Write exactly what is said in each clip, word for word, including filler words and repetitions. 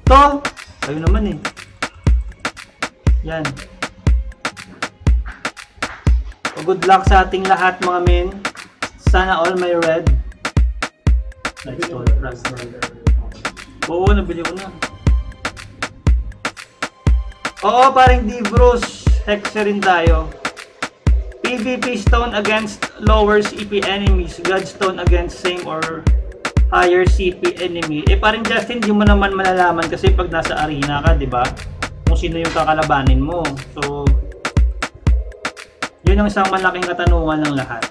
To! Ayun naman eh. Yan. So, good luck sa ating lahat mga men. Sana all may red. Lightstone fragment. Oo, nabili ko na. Oo, parang D-Bros. Hexa rin tayo. P V P stone against lower C P enemies. God stone against same or higher C P enemy. Eh parang Justin, di mo naman malalaman kasi pag nasa arena ka, di ba? Kung sino yung kakalabanin mo. So, yun ang isang malaking katanungan ng lahat.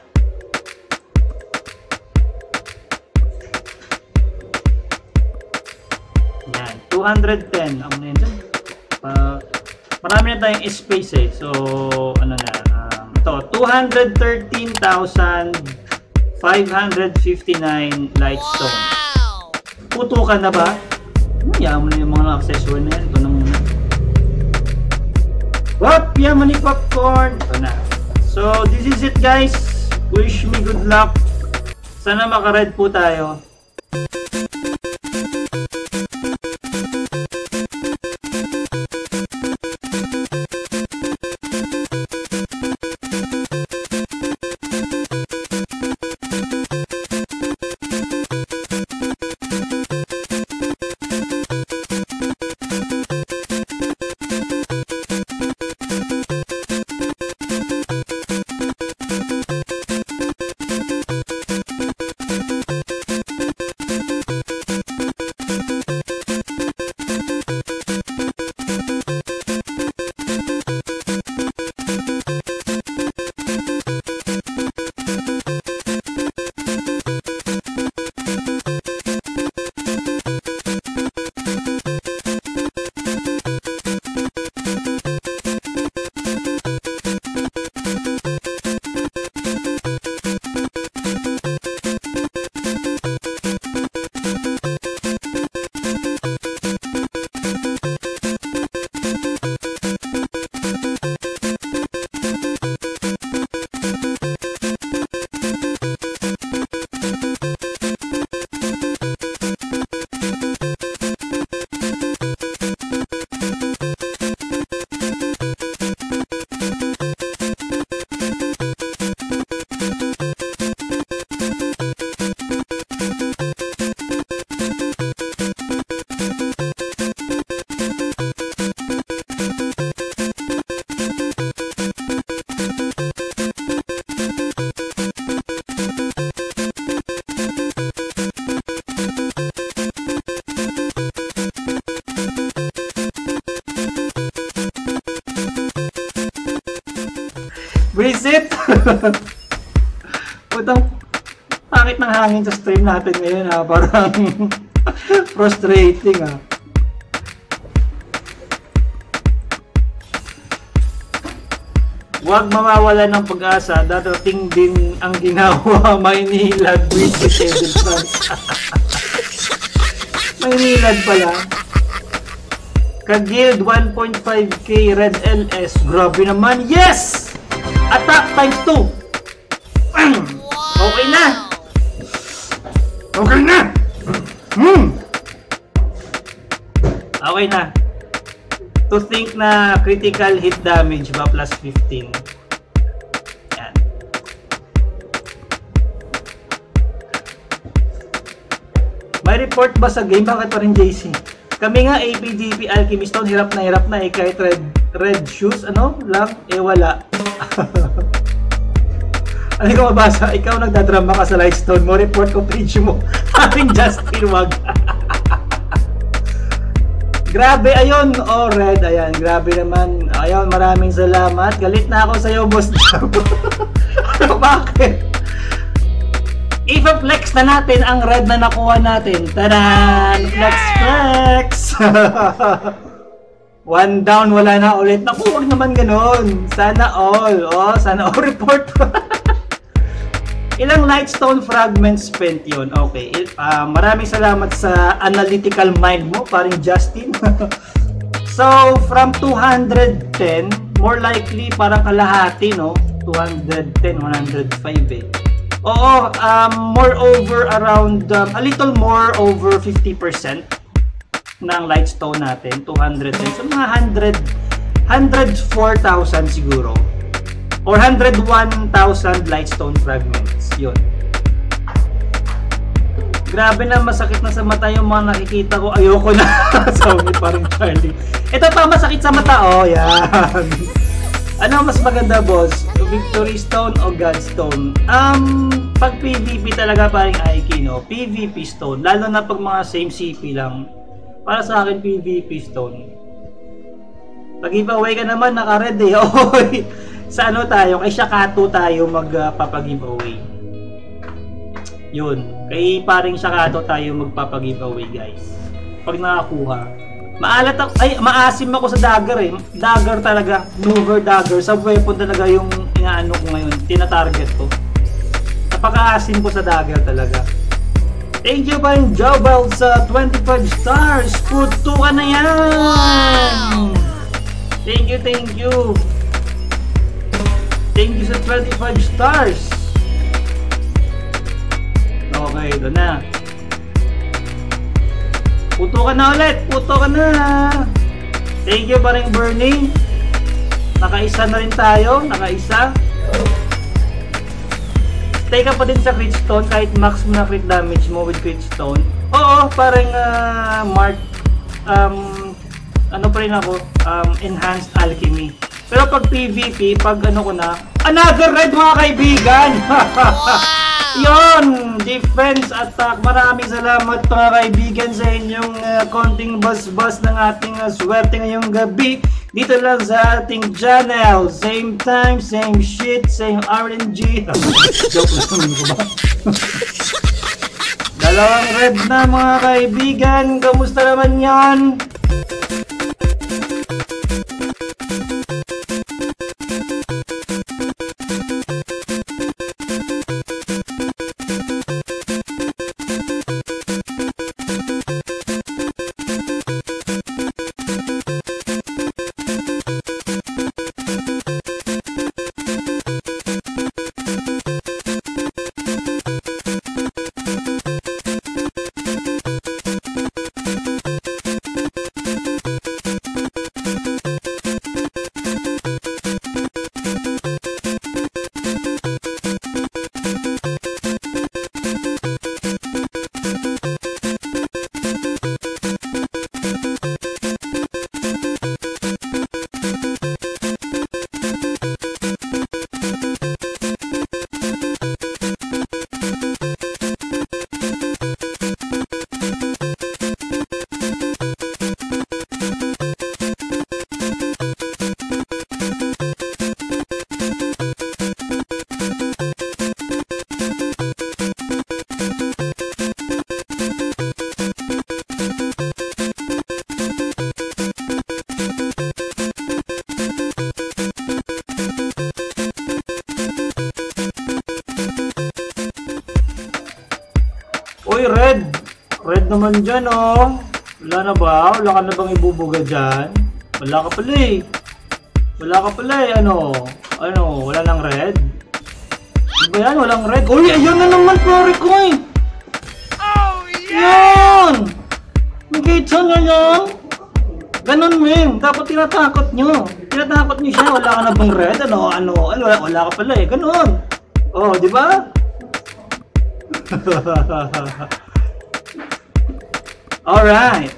Yan, two hundred ten. Ang na yun dyan. Uh, marami na tayong space eh. So, ano na, um, ito, two hundred thirteen thousand five hundred fifty-nine lightstone. Wow! Puto ka na ba? Yaman na yung mga accessory na yan. Ito na muna. Wap! Yaman ni popcorn! Ito na. So, this is it guys. Wish me good luck. Sana maka-red po tayo. Visit! Putang pangit ng hangin sa stream natin ngayon ha. Parang frustrating ha. Huwag mawawala ng pag-asa. Dadating din ang ginawa Maynilad with the Edelfans. Maynilad pala. Ka-guild one point five K Red L S. Grabe naman. Yes! Attack times two. Okay na. Okay na. Hmm. Okay na. To think na critical hit damage ba plus fifteen. Yan. May report ba sa game? Bakit pa rin J C? Kami nga A P G P Alchemist Stone, hirap na hirap na eh kahit red, red shoes, ano lang, eh wala. Ano ko mabasa? Ikaw nagdadrama ka sa Lightstone mo, report ko page mo. Haring Justin, wag. Grabe, ayun, oh red, ayan, grabe naman. Ayun, maraming salamat. Galit na ako sa'yo, boss. Bakit? I-flex na natin ang red na nakuha natin. Taran! Flex, flex! One down, wala na ulit. Naku, huwag naman ganun. Sana all. Oh, sana all report. Ilang Lightstone fragments spent yun? Okay. Uh, maraming salamat sa analytical mind mo, paring Justin. So, from two hundred ten, more likely parang kalahati, no? two hundred ten, one hundred five eh. Oo, um, more over around, um, a little more over fifty percent ng Lightstone natin, two hundred ten. So mga one hundred, one hundred four thousand siguro. Or one hundred one thousand Lightstone fragments. Yun. Grabe na, masakit na sa mata yung mga nakikita ko. Ayoko na. Sabi parang Charlie. Ito pa, masakit sa mata. Oh, yan. Ano mas maganda, boss? Victory Stone o Godstone? Um, pag P V P talaga parang Aiki, no? P V P Stone. Lalo na pag mga same C P lang. Para sa akin, P V P Stone. Pag giveaway ka naman, naka-red eh. Oy! Sa ano tayo? Kay Shakato tayo magpapag-giveaway. Yun. Kay paring Shakato tayo magpapag-giveaway, guys. Pag nakakuha. Maalat ako, ay, maasim ako sa dagger eh. Dagger talaga. Mover dagger. Sa weapon talaga yung inaano ko ngayon. Tina-target ko. Napaka-asim ko sa dagger talaga. Thank you pa yung Jobel sa twenty-five stars. Puto ka na yan! Thank you, thank you. Thank you sa twenty-five stars. Okay, ito na. Puto ka na ulit. Puto ka na. Thank you pa rin, Bernie. Nakaisa na rin tayo. Nakaisa. Stay ka pa din sa crit stone kahit max mo na crit damage mo with crit stone. Oo, parang uh, Mark. Um, ano pa rin ako? Um, enhanced alchemy. Pero pag P V P, pag ano ko na, another red mga kaibigan! Yon, defense attack. Maraming salamat mga kaibigan sa inyong uh, konting bus-bus ng ating uh, swerte ngayong gabi. Dito lang sa ating channel. Same time, same shit, same R N G. Joke lang ko ba? Dalawang red na mga kaibigan. Kamusta naman yan? Uy, red! Red naman dyan, oh. Wala na ba? Wala ka na bang ibubuga dyan? Wala ka pala eh. Wala ka pala eh. Ano? Ano? Wala nang red? Diba yan? Walang red? Uy, ayan na naman, pare ko eh. Oh, yeah! Yan! Nakita nyo yan? Ganon, men. Dapat tinatakot nyo. Tinatakot nyo siya. Wala ka na bang red? Ano? Ano? Ano? Wala, wala ka pala eh. Ganon. Oh, di ba? All right.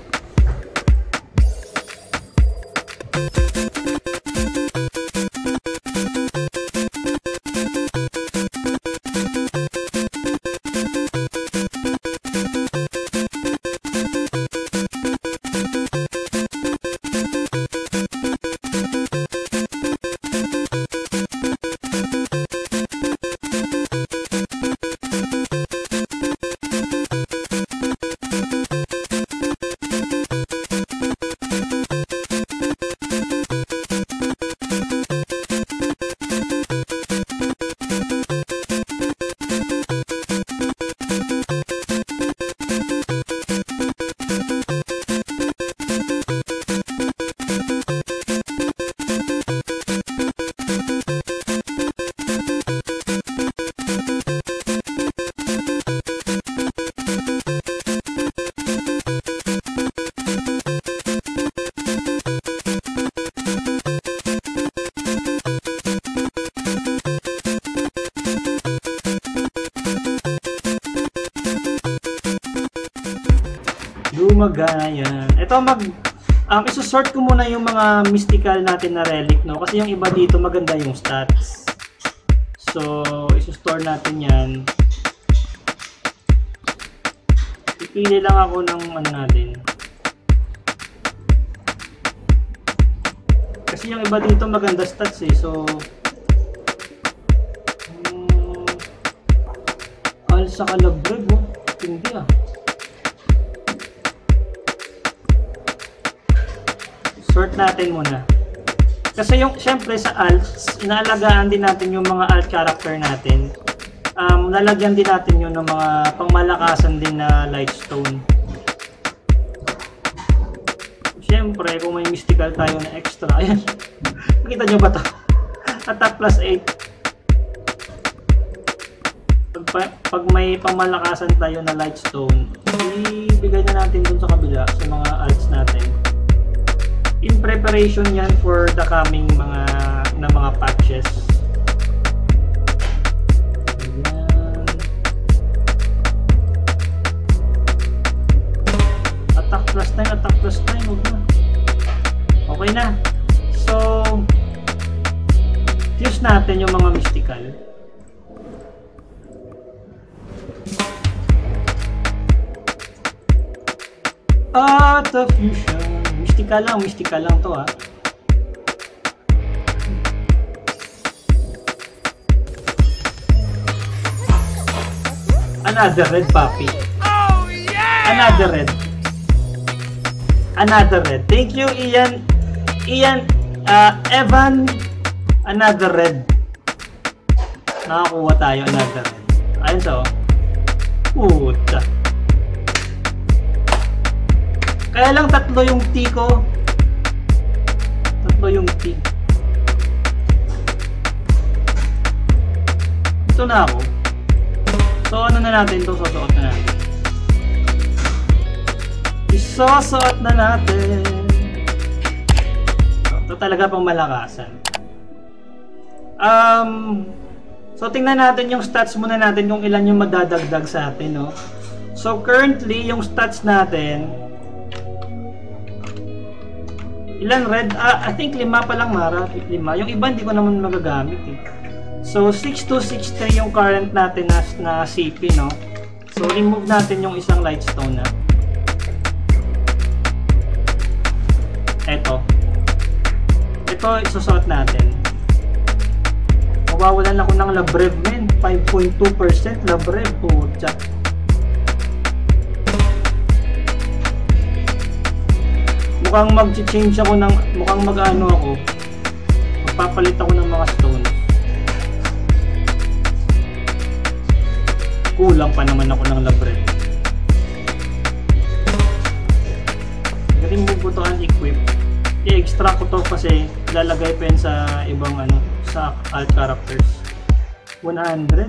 gumagana yan. Ito mag... Um, isusort ko muna yung mga mystical natin na relic, no? Kasi yung iba dito maganda yung stats. So, isustore natin yan. Pipili lang ako ng ano natin. Kasi yung iba dito maganda stats eh. So, um, al sa kalabreg, oh. Hindi ah. Sort natin muna. Kasi yung, syempre sa alts, inaalagaan din natin yung mga alt character natin. Um, lalagyan din natin yun ng mga pangmalakasan din na lightstone. Syempre, kung may mystical tayo na extra, ayan. Nakita nyo ba ito? Attack plus eight. Pag, pag may pangmalakasan tayo na lightstone, ibigay na natin dun sa kabila sa mga alts natin. In preparation yan for the coming mga na mga patches. Ayan. Attack plus nine, attack plus nine, huwag na. Okay na. So, fuse natin yung mga mystical. Auto fusion. Mystika lang, mystika lang to ha. Another red puppy. Oh yeah! Another red. Another red. Thank you, Ian. Ian, uh, Evan. Another red. Nakakuha tayo, another red. Ayun sa oh. Puta. Kaya lang tatlo yung T ko. Tatlo yung T. Ito na ako. So ano na natin ito? Susuot na natin. Isusuot na natin. Ito talaga pang malakasan. Um, so tingnan natin yung stats muna natin kung ilan yung madadagdag sa atin. No? So currently yung stats natin, ilan red? Ah, I think lima pa lang, Mara. Lima. Yung iba hindi ko naman magagamit eh. So, six two six three yung current natin na, na C P, no? So, remove natin yung isang lightstone na. Eto. Ito, isusot natin. Mawawalan ako ng labrev, men. five point two percent labrev. Pucha. Mukhang mag-change ako ng, mukhang mag-ano ako, magpapalit ako ng mga stones. Kulang pa naman ako ng labret. Remove ko to unequip. I-extract ko to kasi lalagay pa yun sa ibang ano, sa alt characters. one hundred.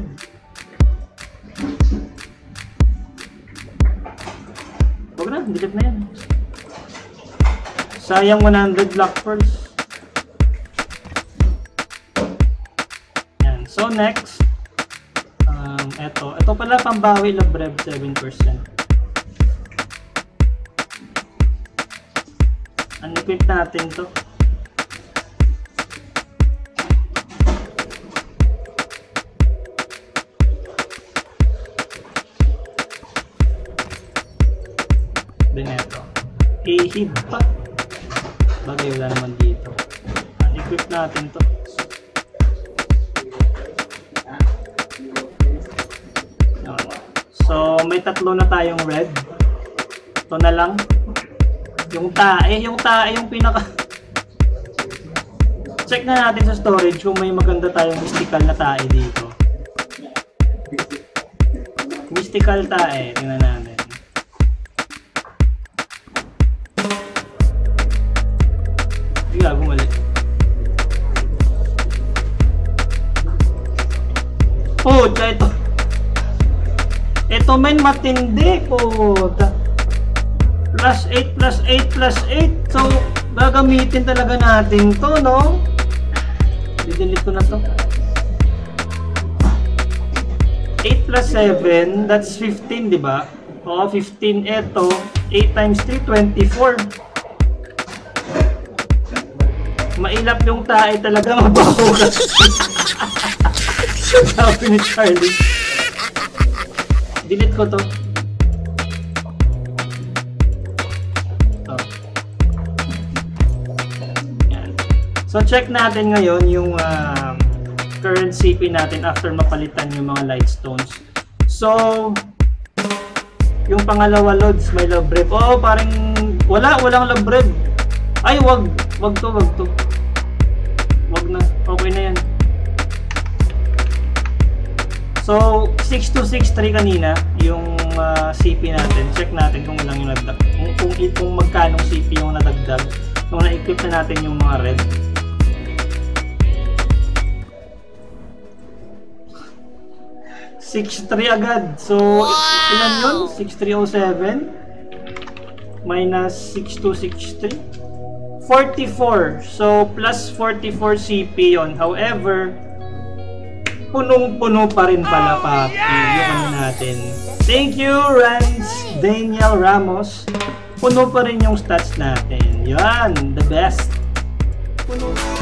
Huwag na, delete na yan. Sayang one hundred black pearls. Yan. So next, um, eto. Ito pala pambawi labrev seven percent. Unequip natin to. Then eto. I-hid pa. Bagay wala naman dito. Unequip natin to. So may tatlo na tayong red. Ito na lang. Yung tae, yung tae yung pinaka... Check na natin sa storage kung may maganda tayong mystical na tae dito. Mystical tae, tingnan natin. Hindi nga, bumalik. Oh, ito. Ito men matindi po. Plus eight, plus eight, plus eight. So, gagamitin talaga natin to, no? I-delete ko na to. eight plus seven, that's fifteen, di ba? O, fifteen ito. eight times three, twenty-four. Mailap yung tae talaga, mabaho ka. Sabi ni Charlie. Delete ko to. Oh. Yan. So check natin ngayon yung uh, current C P natin after mapalitan yung mga light stones. So yung pangalawa loads, may love rev. Oh, parang wala, walang love rev. Ay, wag, wag to, wag to. Wag na, okay na yan. So, six two six three kanina, yung uh, C P natin. Check natin kung ilang yung nadagdag. Kung, kung, kung magkanong C P yung nadagdag. Kung na-equip na natin yung mga red. six three agad. So, wow! Ilan yun? six three oh seven minus six two six three. forty-four. So, plus forty-four C P yon. However, punong-puno pa rin pala, papi. Yung ano natin. Thank you, Rans Daniel Ramos. Puno pa rin yung stats natin. Yan, the best. Puno.